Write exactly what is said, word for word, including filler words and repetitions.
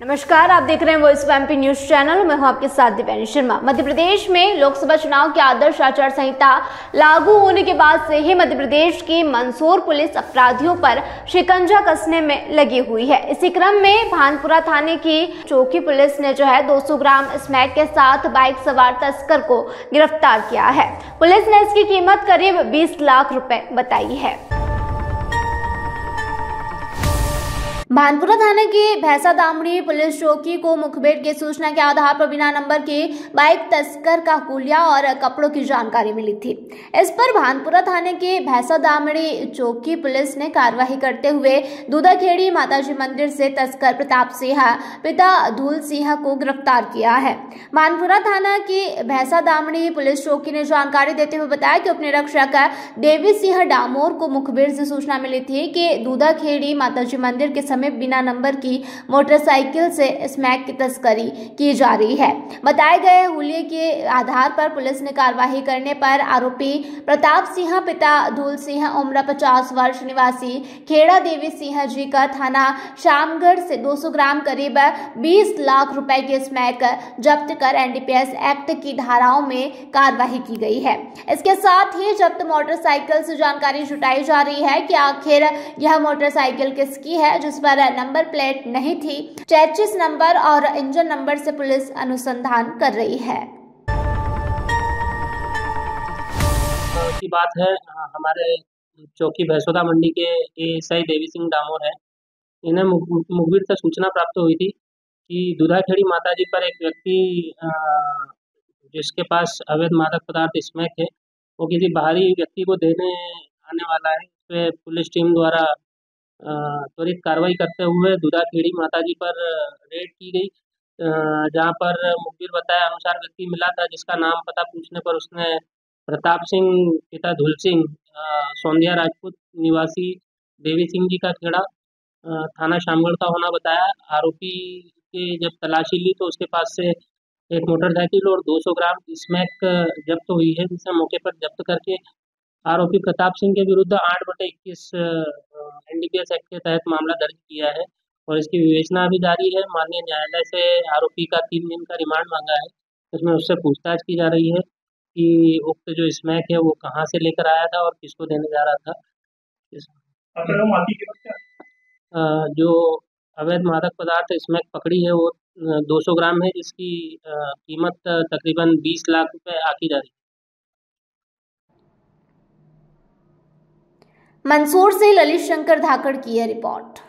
नमस्कार, आप देख रहे हैं voice of MP news channel. मैं हूं आपके साथ दिव्यांशी शर्मा। मध्य प्रदेश में लोकसभा चुनाव की आदर्श आचार संहिता लागू होने के बाद से ही मध्य प्रदेश की मंदसौर पुलिस अपराधियों पर शिकंजा कसने में लगी हुई है। इसी क्रम में भानपुरा थाने की चौकी पुलिस ने जो है दो सौ ग्राम स्मैक के साथ बाइक सवार तस्कर को गिरफ्तार किया है। पुलिस ने इसकी कीमत करीब बीस लाख रुपए बताई है। भानपुरा थाने की भैंसा दामड़ी पुलिस चौकी को मुखबिर की सूचना के आधार पर बिना नंबर की बाइक तस्कर का हुलिया और कपड़ों की जानकारी मिली थी। इस पर भानपुरा थाने की भैंसा दामड़ी चौकी पुलिस ने कार्रवाई करते हुए दूधाखेड़ी माताजी मंदिर से तस्कर प्रताप सिंह पिता धूल सिंह को गिरफ्तार किया है। भानपुरा थाना की भैंसा दामड़ी पुलिस चौकी ने जानकारी देते हुए बताया कि उपनिरीक्षक देवी सिंह डामोर को मुखबिर से सूचना मिली थी कि दूधाखेड़ी माताजी मंदिर के में बिना नंबर की मोटरसाइकिल से स्मैक की तस्करी की जा रही है। बताए गए हुलिये के आधार पर पुलिस ने कार्रवाई करने पर आरोपी प्रताप सिंह पिता धूल सिंह उम्र पचास वर्ष निवासी खेड़ा देवी सिंह जी का थाना शामगढ़ से दो सौ ग्राम करीब बीस लाख रुपए के स्मैक जब्त कर एनडीपीएस एक्ट की धाराओं में कार्रवाई की गई है। इसके साथ ही जब्त मोटरसाइकिल से जानकारी जुटाई जा रही है कि आखिर यह मोटरसाइकिल किसकी है, जिस पर नंबर प्लेट नहीं थी। चैचिस नंबर और इंजन नंबर से पुलिस अनुसंधान कर रही है। की बात है, हमारे चौकी भैंसोदा मंडी के एएसआई देवी सिंह डामोर है। इन्हें मुखबिर से सूचना प्राप्त हुई थी कि दूधाखेड़ी माताजी पर एक व्यक्ति जिसके पास अवैध मादक पदार्थ स्मैक है, वो किसी बाहरी व्यक्ति को देने आने वाला है। इस पर पुलिस टीम द्वारा त्वरित कार्रवाई करते हुए दूधाखेड़ी माताजी पर रेड की गई, जहां पर मुखबिर बताया अनुसार व्यक्ति मिला था, जिसका नाम पता पूछने पर उसने प्रताप सिंह पिता धूल सिंह सोंधिया राजपूत निवासी देवी सिंह जी का खेड़ा थाना शामगढ़ का होना बताया। आरोपी की जब तलाशी ली तो उसके पास से एक मोटरसाइकिल और दो सौ ग्राम स्मैक जब्त हुई है, जिसे मौके पर जब्त करके आरोपी प्रताप सिंह के विरुद्ध आठ बटे इक्कीस एनडीपीएस एक्ट के तहत मामला दर्ज किया है और इसकी विवेचना अभी जारी है। माननीय न्यायालय से आरोपी का तीन दिन का रिमांड मांगा है। उसमें उससे पूछताछ की जा रही है कि उक्त जो स्मैक है वो कहां से लेकर आया था और किसको देने जा रहा था। जो अवैध मादक पदार्थ स्मैक पकड़ी है वो दो सौ ग्राम है, जिसकी कीमत तकरीबन बीस लाख रुपए आकी जा रही है। मंदसौर से ललित शंकर धाकड़ की यह रिपोर्ट।